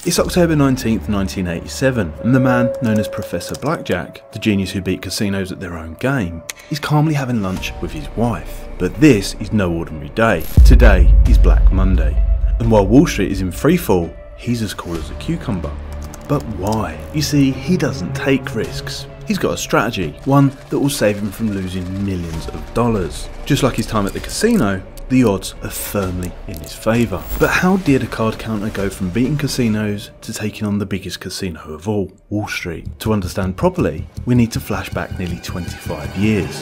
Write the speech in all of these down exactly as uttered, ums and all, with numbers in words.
It's October nineteenth nineteen eighty-seven, and the man known as Professor Blackjack, the genius who beat casinos at their own game, is calmly having lunch with his wife. But this is no ordinary day. Today is Black Monday, and while Wall Street is in freefall, he's as cool as a cucumber. But why? You see, he doesn't take risks. He's got a strategy, one that will save him from losing millions of dollars. Just like his time at the casino, the odds are firmly in his favour. But how did a card counter go from beating casinos to taking on the biggest casino of all, Wall Street? To understand properly, we need to flash back nearly twenty-five years.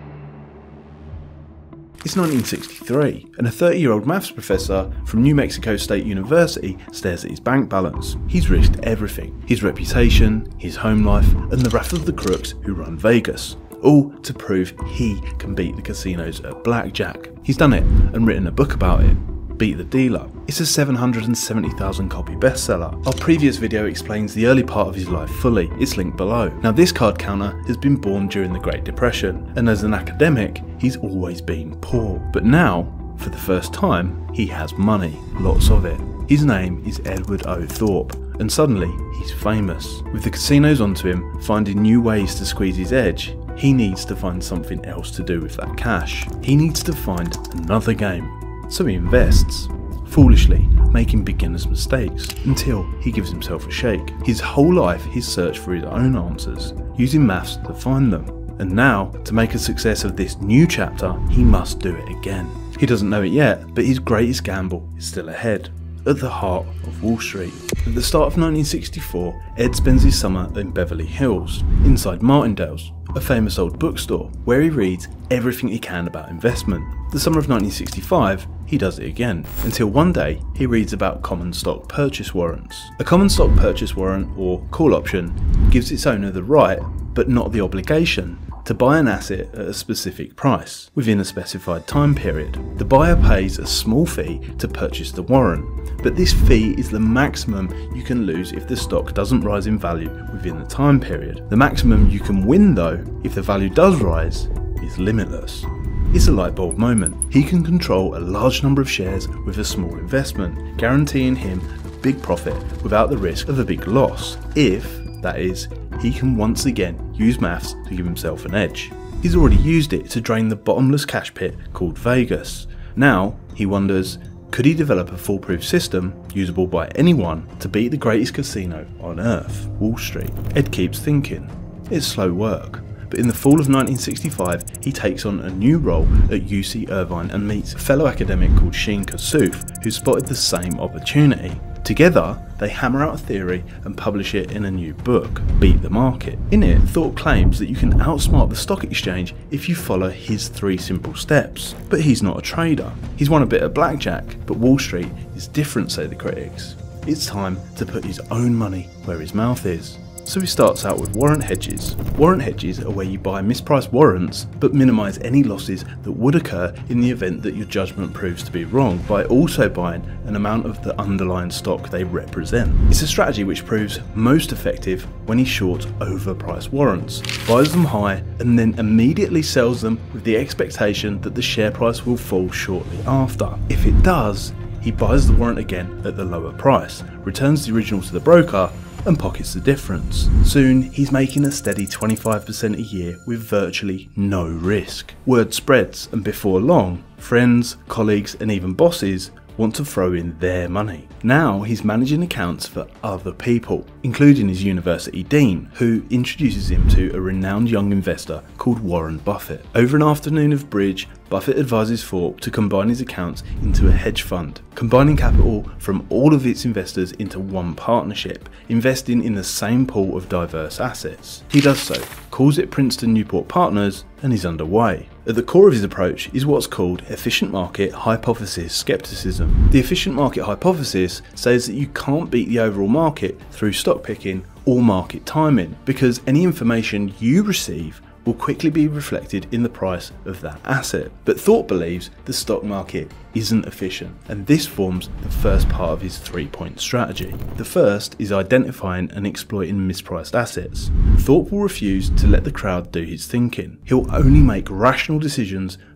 It's nineteen sixty-three, and a thirty year old maths professor from New Mexico State University stares at his bank balance. He's risked everything: his reputation, his home life, and the wrath of the crooks who run Vegas, all to prove he can beat the casinos at blackjack. He's done it and written a book about it, Beat the Dealer. It's a seven hundred seventy thousand copy bestseller. Our previous video explains the early part of his life fully, it's linked below. Now this card counter has been born during the Great Depression, and as an academic, he's always been poor. But now, for the first time, he has money, lots of it. His name is Edward O. Thorp, and suddenly he's famous. With the casinos onto him, finding new ways to squeeze his edge, he needs to find something else to do with that cash. He needs to find another game. So he invests, foolishly making beginner's mistakes, until he gives himself a shake. His whole life he's searched for his own answers, using maths to find them. And now, to make a success of this new chapter, he must do it again. He doesn't know it yet, but his greatest gamble is still ahead, at the heart of Wall Street. At the start of nineteen sixty-four, Ed spends his summer in Beverly Hills, inside Martindale's, a famous old bookstore, where he reads everything he can about investment. The summer of nineteen sixty-five, he does it again, until one day he reads about common stock purchase warrants. A common stock purchase warrant, or call option, gives its owner the right, but not the obligation, to buy an asset at a specific price, within a specified time period. The buyer pays a small fee to purchase the warrant, but this fee is the maximum you can lose if the stock doesn't rise in value within the time period. The maximum you can win though, if the value does rise, is limitless. It's a light bulb moment. He can control a large number of shares with a small investment, guaranteeing him a big profit without the risk of a big loss, if, that is, he can once again use maths to give himself an edge. He's already used it to drain the bottomless cash pit called Vegas. Now, he wonders, could he develop a foolproof system, usable by anyone, to beat the greatest casino on earth, Wall Street? Ed keeps thinking. It's slow work, but in the fall of nineteen sixty-five, he takes on a new role at U C Irvine and meets a fellow academic called Sheen Kassouf, who spotted the same opportunity. Together, they hammer out a theory and publish it in a new book, Beat the Market. In it, Thorp claims that you can outsmart the stock exchange if you follow his three simple steps. But he's not a trader. He's won a bit of blackjack, but Wall Street is different, say the critics. It's time to put his own money where his mouth is. So he starts out with warrant hedges. Warrant hedges are where you buy mispriced warrants but minimise any losses that would occur in the event that your judgment proves to be wrong, by also buying an amount of the underlying stock they represent. It's a strategy which proves most effective when he shorts overpriced warrants, buys them high and then immediately sells them with the expectation that the share price will fall shortly after. If it does, he buys the warrant again at the lower price, returns the original to the broker, and pockets the difference. Soon, he's making a steady twenty-five percent a year with virtually no risk. Word spreads, and before long, friends, colleagues, and even bosses want to throw in their money. Now he's managing accounts for other people, including his university dean, who introduces him to a renowned young investor called Warren Buffett. Over an afternoon of bridge, Buffett advises Thorp to combine his accounts into a hedge fund, combining capital from all of its investors into one partnership, investing in the same pool of diverse assets. He does so, calls it Princeton Newport Partners, and is underway. At the core of his approach is what's called efficient market hypothesis skepticism. The efficient market hypothesis says that you can't beat the overall market through stock picking or market timing, because any information you receive will quickly be reflected in the price of that asset. But Thorp believes the stock market isn't efficient, and this forms the first part of his three-point strategy. The first is identifying and exploiting mispriced assets. Thorp will refuse to let the crowd do his thinking. He'll only make rational decisions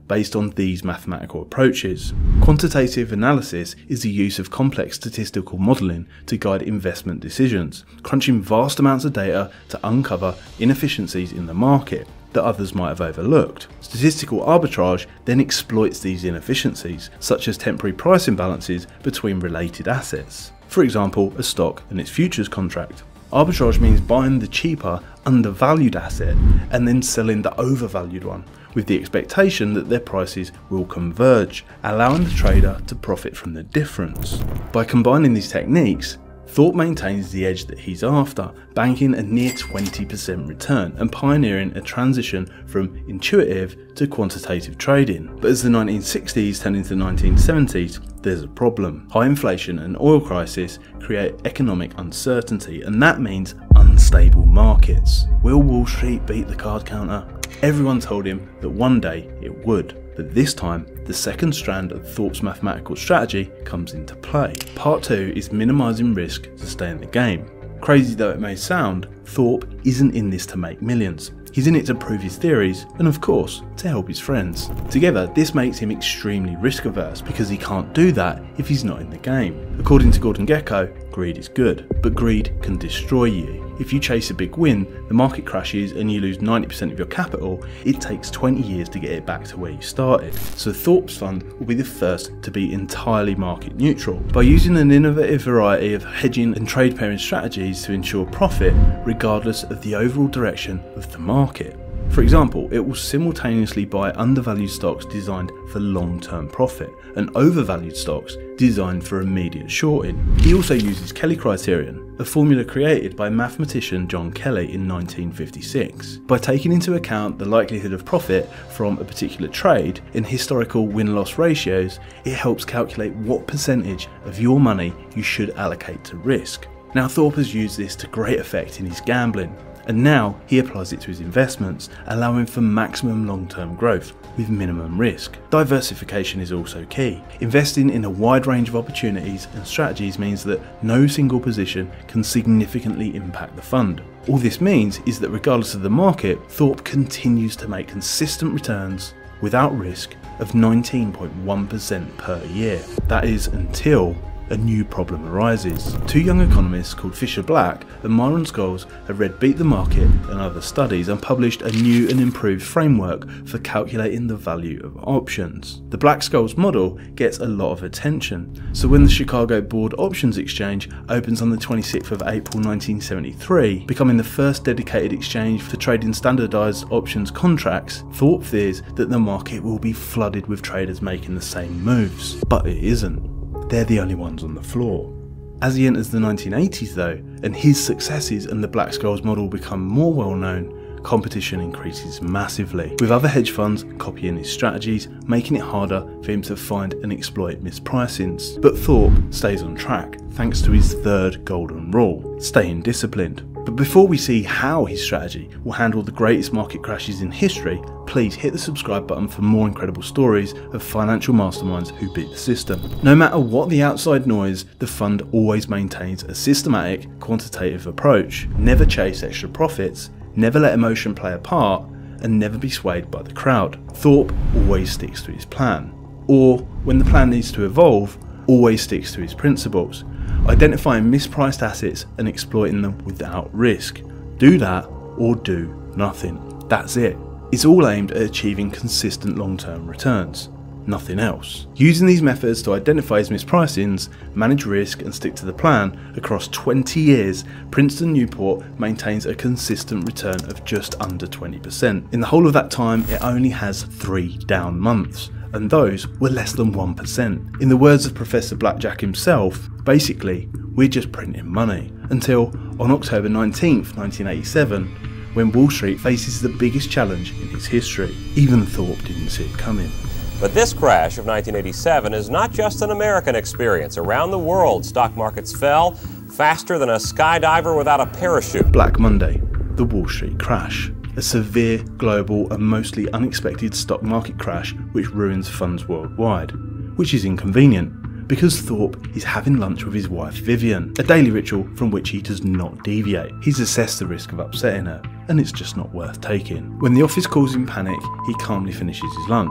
based on these mathematical approaches. Quantitative analysis is the use of complex statistical modelling to guide investment decisions, crunching vast amounts of data to uncover inefficiencies in the market that others might have overlooked. Statistical arbitrage then exploits these inefficiencies, such as temporary price imbalances between related assets. For example, a stock and its futures contract. Arbitrage means buying the cheaper, undervalued asset and then selling the overvalued one, with the expectation that their prices will converge, allowing the trader to profit from the difference. By combining these techniques, Thorp maintains the edge that he's after, banking a near twenty percent return and pioneering a transition from intuitive to quantitative trading. But as the nineteen sixties turn into the nineteen seventies, there's a problem. High inflation and oil crisis create economic uncertainty, and that means unstable markets. Will Wall Street beat the card counter? Everyone told him that one day it would. But this time, the second strand of Thorp's mathematical strategy comes into play. Part two is minimising risk to stay in the game. Crazy though it may sound, Thorp isn't in this to make millions. He's in it to prove his theories and, of course, to help his friends. Together, this makes him extremely risk averse because he can't do that if he's not in the game. According to Gordon Gekko, greed is good, but greed can destroy you. If you chase a big win, the market crashes and you lose ninety percent of your capital, it takes twenty years to get it back to where you started. So Thorp's fund will be the first to be entirely market neutral, by using an innovative variety of hedging and trade pairing strategies to ensure profit regardless of the overall direction of the market. For example, it will simultaneously buy undervalued stocks designed for long-term profit and overvalued stocks designed for immediate shorting. He also uses Kelly criterion, a formula created by mathematician John Kelly in nineteen fifty-six. By taking into account the likelihood of profit from a particular trade in historical win-loss ratios, it helps calculate what percentage of your money you should allocate to risk. Now, Thorp has used this to great effect in his gambling, and now he applies it to his investments, allowing for maximum long-term growth with minimum risk. Diversification is also key. Investing in a wide range of opportunities and strategies means that no single position can significantly impact the fund. All this means is that regardless of the market, Thorp continues to make consistent returns without risk of nineteen point one percent per year. That is until a new problem arises. Two young economists called Fisher Black and Myron Scholes have read Beat the Market and other studies and published a new and improved framework for calculating the value of options. The Black-Scholes model gets a lot of attention, so when the Chicago Board Options Exchange opens on the twenty-sixth of April nineteen seventy-three, becoming the first dedicated exchange for trading standardised options contracts, Thorp fears that the market will be flooded with traders making the same moves. But it isn't. They're the only ones on the floor. As he enters the nineteen eighties though, and his successes and the Black-Scholes model become more well known, competition increases massively, with other hedge funds copying his strategies, making it harder for him to find and exploit mispricings. But Thorp stays on track thanks to his third golden rule: staying disciplined. But before we see how his strategy will handle the greatest market crashes in history, please hit the subscribe button for more incredible stories of financial masterminds who beat the system. No matter what the outside noise, the fund always maintains a systematic, quantitative approach. Never chase extra profits, never let emotion play a part, and never be swayed by the crowd. Thorp always sticks to his plan. Or, when the plan needs to evolve, always sticks to his principles, identifying mispriced assets and exploiting them without risk. Do that or do nothing. That's it. It's all aimed at achieving consistent long-term returns, nothing else. Using these methods to identify his mispricings, manage risk and stick to the plan across twenty years, Princeton Newport maintains a consistent return of just under twenty percent. In the whole of that time, it only has three down months, and those were less than one percent. In the words of Professor Blackjack himself, basically, we're just printing money. Until on October nineteenth, nineteen eighty-seven, when Wall Street faces the biggest challenge in its history. Even Thorp didn't see it coming. But this crash of nineteen eighty-seven is not just an American experience. Around the world, stock markets fell faster than a skydiver without a parachute. Black Monday, the Wall Street crash. A severe, global and mostly unexpected stock market crash which ruins funds worldwide. Which is inconvenient, because Thorp is having lunch with his wife Vivian, a daily ritual from which he does not deviate. He's assessed the risk of upsetting her, and it's just not worth taking. When the office calls in panic, he calmly finishes his lunch.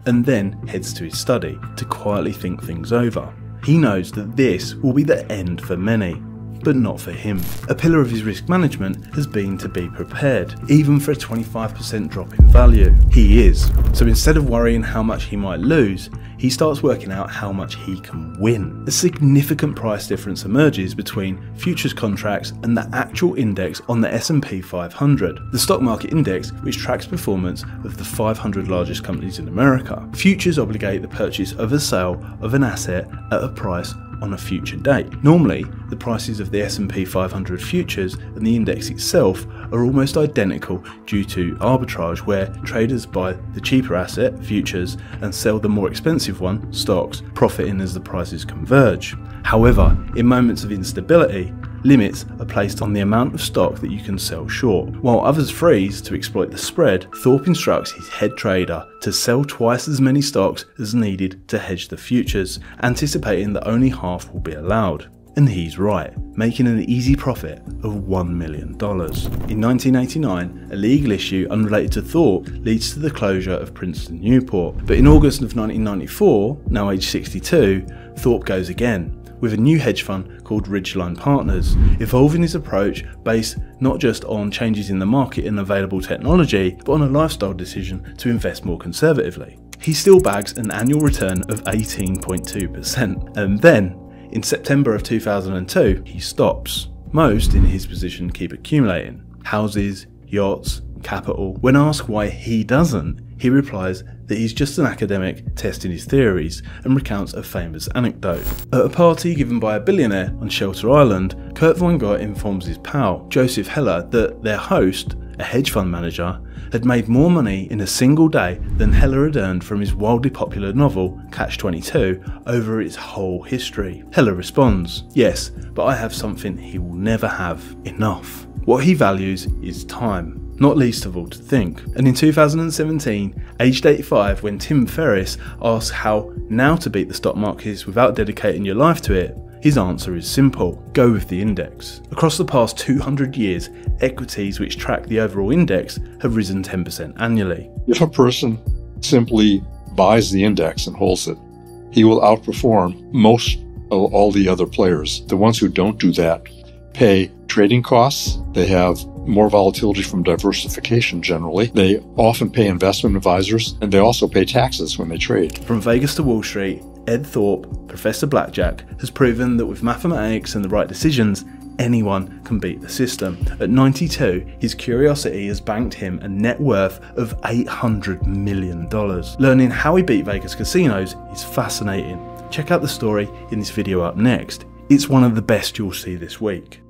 and then heads to his study to quietly think things over. He knows that this will be the end for many, but not for him. A pillar of his risk management has been to be prepared, even for a twenty-five percent drop in value. He is. So instead of worrying how much he might lose, he starts working out how much he can win. A significant price difference emerges between futures contracts and the actual index on the S and P five hundred, the stock market index which tracks performance of the five hundred largest companies in America. Futures obligate the purchase of a sale of an asset at a price on a future date. Normally, the prices of the S and P five hundred futures and the index itself are almost identical due to arbitrage, where traders buy the cheaper asset, futures, and sell the more expensive one, stocks, profiting as the prices converge. However, in moments of instability, limits are placed on the amount of stock that you can sell short. While others freeze to exploit the spread, Thorp instructs his head trader to sell twice as many stocks as needed to hedge the futures, anticipating that only half will be allowed. And he's right, making an easy profit of one million dollars. In nineteen eighty-nine, a legal issue unrelated to Thorp leads to the closure of Princeton Newport. But in August of nineteen ninety-four, now age sixty-two, Thorp goes again, with a new hedge fund called Ridgeline Partners, evolving his approach based not just on changes in the market and available technology, but on a lifestyle decision to invest more conservatively. He still bags an annual return of eighteen point two percent, and then, in September of two thousand two, he stops. Most in his position keep accumulating houses, yachts, capital. When asked why he doesn't, he replies that he's just an academic testing his theories, and recounts a famous anecdote. At a party given by a billionaire on Shelter Island, Kurt Vonnegut informs his pal, Joseph Heller, that their host, a hedge fund manager, had made more money in a single day than Heller had earned from his wildly popular novel, Catch twenty-two, over its whole history. Heller responds, "Yes, but I have something he will never have: enough." What he values is time, not least of all to think. And in two thousand seventeen, aged eighty-five, when Tim Ferriss asks how now to beat the stock markets without dedicating your life to it, his answer is simple: go with the index. Across the past two hundred years, equities which track the overall index have risen ten percent annually. If a person simply buys the index and holds it, he will outperform most of all the other players. The ones who don't do that pay trading costs. They have more volatility from diversification generally. They often pay investment advisors, and they also pay taxes when they trade. From Vegas to Wall Street, Ed Thorp, Professor Blackjack, has proven that with mathematics and the right decisions, anyone can beat the system. At ninety-two, his curiosity has banked him a net worth of eight hundred million dollars. Learning how he beat Vegas casinos is fascinating. Check out the story in this video up next. It's one of the best you'll see this week.